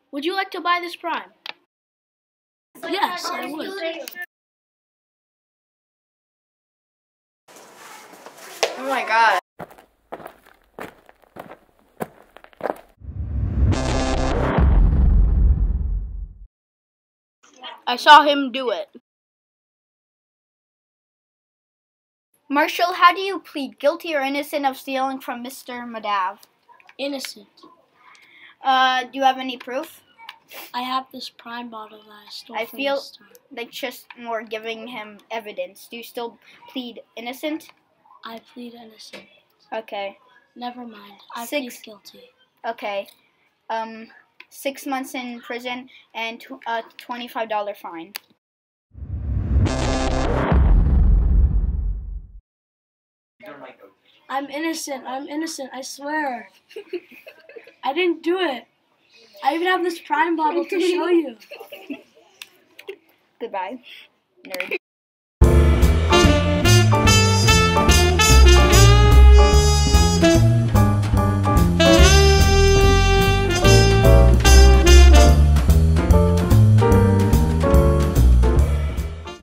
Would you like to buy this Prime? Yes, I would. Oh my god. I saw him do it. Marshall, how do you plead, guilty or innocent of stealing from Mr. Madav? Innocent. Do you have any proof? I have this Prime bottle that I stole I from feel the store. like just more giving him evidence. Do you still plead innocent? I plead innocent. Okay. Never mind. I Six. plead guilty. Okay. 6 months in prison and a $25 fine. I'm innocent. I'm innocent. I swear. I didn't do it. I even have this Prime bottle to show you. Goodbye, nerd.